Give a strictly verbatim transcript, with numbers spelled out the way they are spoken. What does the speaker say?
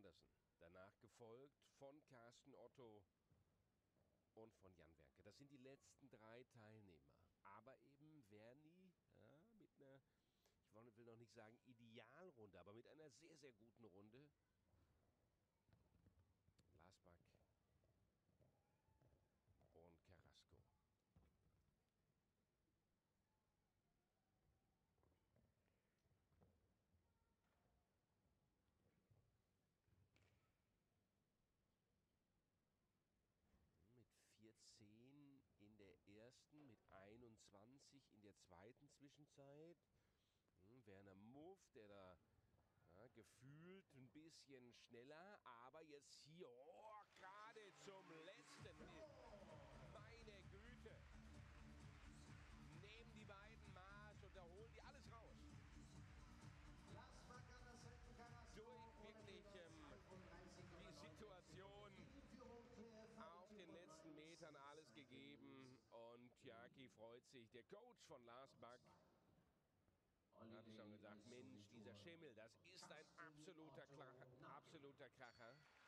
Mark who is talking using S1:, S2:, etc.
S1: Andersen. Danach gefolgt von Carsten Otto und von Jan Wernke. Das sind die letzten drei Teilnehmer. Aber eben Verny ja, mit einer, ich will noch nicht sagen Idealrunde, aber mit einer sehr, sehr guten Runde. Lasbak und Carrasco. Mit vierzehn in der ersten, mit einundzwanzig in der zweiten Zwischenzeit. Hm, Werner Muff, der da ja, gefühlt ein bisschen schneller, aber jetzt hier, oh, gerade zum letzten. Meine Güte. Nehmen die beiden Maß und da holen die alles raus. Durch wirklich ähm, die Situation auf den letzten Metern alles gegeben und Jaki freut sich. Der Coach von Lasbak hatte schon gesagt, Mensch, dieser Schimmel, das ist ein absoluter, Kla absoluter Kracher.